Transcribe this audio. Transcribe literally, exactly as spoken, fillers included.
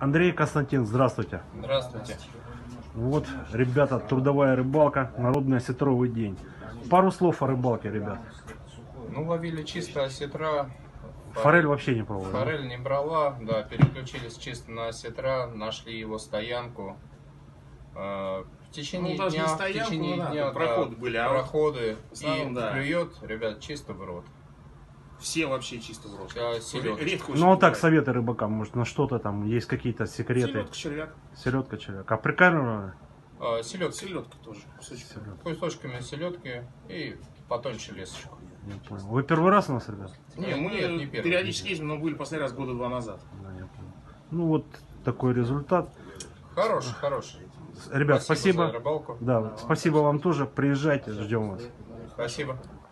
Андрей, Константин, здравствуйте. Здравствуйте. Вот, ребята, трудовая рыбалка, народный осетровый день. Пару слов о рыбалке, ребят. Ну, ловили чисто осетра. Форель вообще не пробовали? Форель не брала, да, переключились чисто на осетра, нашли его стоянку. Э, В течение Ну, даже дня, не стоянку, в течение ну да, дня тут проходы да, были, а вот проходы, в основном, и да. клюет, ребят, чисто в рот. Все вообще чисто в рот. Вся селедка. Редко очень Ну, вот так бывает. советы рыбакам, может, на что-то там есть какие-то секреты? Селедка, червяк. Селедка, человек. А прикармливали? Э, селедка. Селедка тоже. Кусочек. Кусочками селедки и потоньше лесочку. Не понял. Вы первый раз у нас, ребят? Нет, мы нет, не первый. периодически ездим, но были последний раз года два назад. Да, я понял. Ну, вот такой результат. Хороший, хороший. Ребят, Спасибо спасибо. за рыбалку. Да, спасибо вам тоже. Приезжайте, ждем вас. Спасибо.